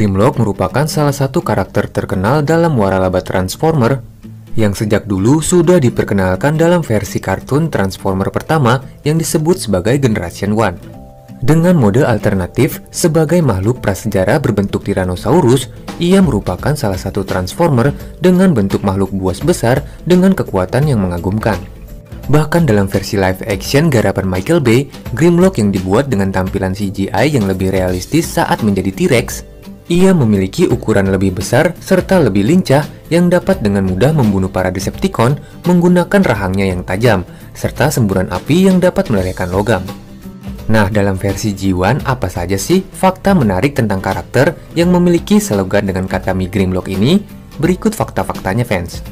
Grimlock merupakan salah satu karakter terkenal dalam waralaba Transformer yang sejak dulu sudah diperkenalkan dalam versi kartun Transformer pertama yang disebut sebagai Generation One. Dengan mode alternatif sebagai makhluk prasejarah berbentuk Tyrannosaurus, ia merupakan salah satu Transformer dengan bentuk makhluk buas besar dengan kekuatan yang mengagumkan. Bahkan dalam versi live action garapan Michael Bay, Grimlock yang dibuat dengan tampilan CGI yang lebih realistis saat menjadi T-Rex, ia memiliki ukuran lebih besar serta lebih lincah yang dapat dengan mudah membunuh para Decepticon menggunakan rahangnya yang tajam, serta semburan api yang dapat melelehkan logam. Nah, dalam versi G1, apa saja sih fakta menarik tentang karakter yang memiliki slogan dengan kata Mi Grimlock ini? Berikut fakta-faktanya, fans.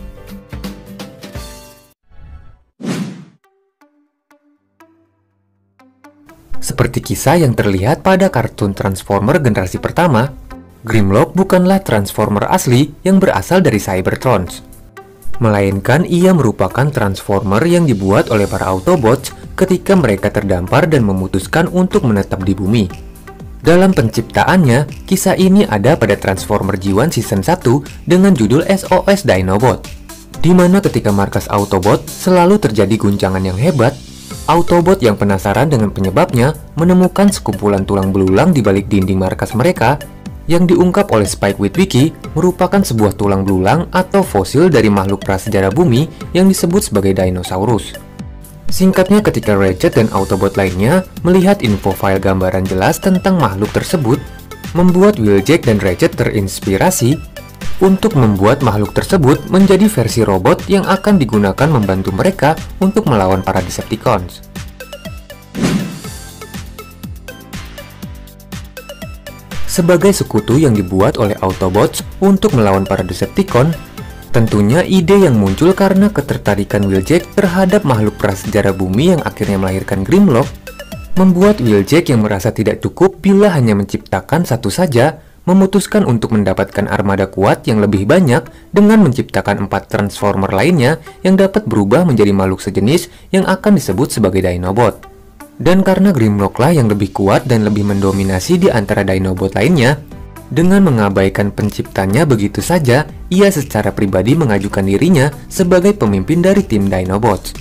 Seperti kisah yang terlihat pada kartun Transformer generasi pertama, Grimlock bukanlah Transformer asli yang berasal dari Cybertrons, melainkan ia merupakan Transformer yang dibuat oleh para Autobots ketika mereka terdampar dan memutuskan untuk menetap di bumi. Dalam penciptaannya, kisah ini ada pada Transformer G1 Season 1 dengan judul SOS Dinobot, di mana ketika markas Autobot selalu terjadi guncangan yang hebat. Autobot yang penasaran dengan penyebabnya menemukan sekumpulan tulang belulang di balik dinding markas mereka yang diungkap oleh Spike Witwicky merupakan sebuah tulang belulang atau fosil dari makhluk prasejarah bumi yang disebut sebagai Dinosaurus. Singkatnya, ketika Ratchet dan Autobot lainnya melihat info file gambaran jelas tentang makhluk tersebut, membuat Wheeljack dan Ratchet terinspirasi untuk membuat makhluk tersebut menjadi versi robot yang akan digunakan membantu mereka untuk melawan para Decepticons. Sebagai sekutu yang dibuat oleh Autobots untuk melawan para Decepticon, tentunya ide yang muncul karena ketertarikan Wheeljack terhadap makhluk prasejarah bumi yang akhirnya melahirkan Grimlock, membuat Wheeljack yang merasa tidak cukup bila hanya menciptakan satu saja, memutuskan untuk mendapatkan armada kuat yang lebih banyak dengan menciptakan 4 Transformer lainnya yang dapat berubah menjadi makhluk sejenis yang akan disebut sebagai Dinobot. Dan karena Grimlock lah yang lebih kuat dan lebih mendominasi di antara Dinobot lainnya, dengan mengabaikan penciptanya begitu saja, ia secara pribadi mengajukan dirinya sebagai pemimpin dari tim Dinobots.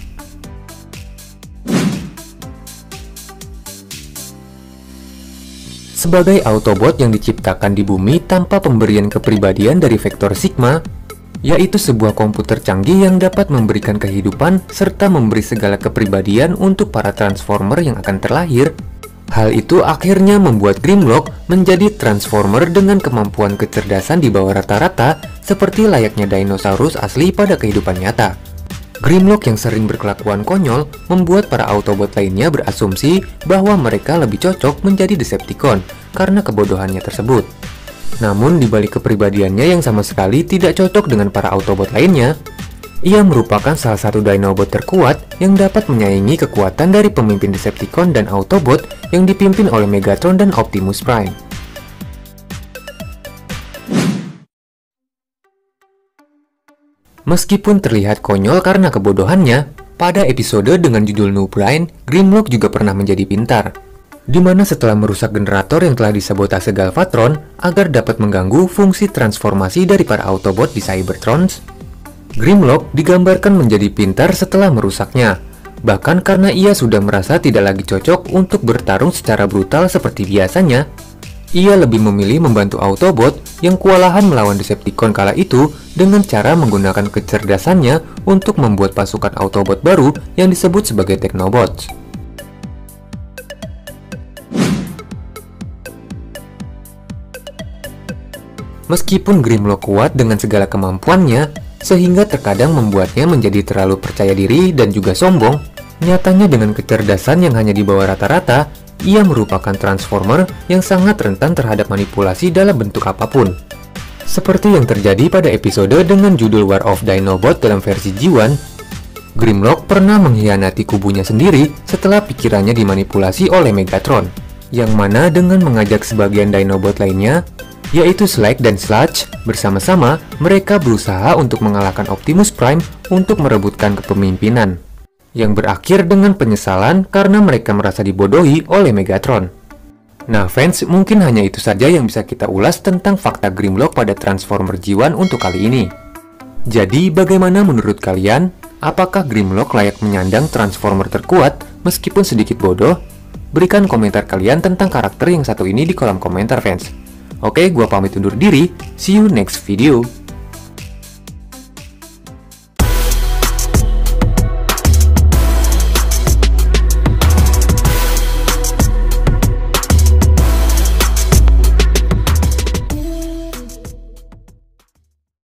Sebagai Autobot yang diciptakan di bumi tanpa pemberian kepribadian dari Vector Sigma, yaitu sebuah komputer canggih yang dapat memberikan kehidupan serta memberi segala kepribadian untuk para Transformer yang akan terlahir. Hal itu akhirnya membuat Grimlock menjadi Transformer dengan kemampuan kecerdasan di bawah rata-rata seperti layaknya dinosaurus asli pada kehidupan nyata. Grimlock yang sering berkelakuan konyol membuat para Autobot lainnya berasumsi bahwa mereka lebih cocok menjadi Decepticon karena kebodohannya tersebut. Namun, di balik kepribadiannya yang sama sekali tidak cocok dengan para Autobot lainnya, ia merupakan salah satu Dinobot terkuat yang dapat menyaingi kekuatan dari pemimpin Decepticon dan Autobot yang dipimpin oleh Megatron dan Optimus Prime. Meskipun terlihat konyol karena kebodohannya, pada episode dengan judul No Brain, Grimlock juga pernah menjadi pintar, di mana setelah merusak generator yang telah disabotase Galvatron agar dapat mengganggu fungsi transformasi dari para Autobot di Cybertrons, Grimlock digambarkan menjadi pintar setelah merusaknya, bahkan karena ia sudah merasa tidak lagi cocok untuk bertarung secara brutal seperti biasanya. Ia lebih memilih membantu Autobot yang kewalahan melawan Decepticon kala itu dengan cara menggunakan kecerdasannya untuk membuat pasukan Autobot baru yang disebut sebagai Technobots. Meskipun Grimlock kuat dengan segala kemampuannya, sehingga terkadang membuatnya menjadi terlalu percaya diri dan juga sombong, nyatanya dengan kecerdasan yang hanya di bawah rata-rata, ia merupakan Transformer yang sangat rentan terhadap manipulasi dalam bentuk apapun. Seperti yang terjadi pada episode dengan judul War of Dinobot dalam versi G1, Grimlock pernah mengkhianati kubunya sendiri setelah pikirannya dimanipulasi oleh Megatron, yang mana dengan mengajak sebagian Dinobot lainnya, yaitu Slag dan Sludge, bersama-sama mereka berusaha untuk mengalahkan Optimus Prime untuk merebutkan kepemimpinan, yang berakhir dengan penyesalan karena mereka merasa dibodohi oleh Megatron. Nah fans, mungkin hanya itu saja yang bisa kita ulas tentang fakta Grimlock pada Transformer G1 untuk kali ini. Jadi bagaimana menurut kalian? Apakah Grimlock layak menyandang Transformer terkuat meskipun sedikit bodoh? Berikan komentar kalian tentang karakter yang satu ini di kolom komentar fans. Oke, gua pamit undur diri. See you next video.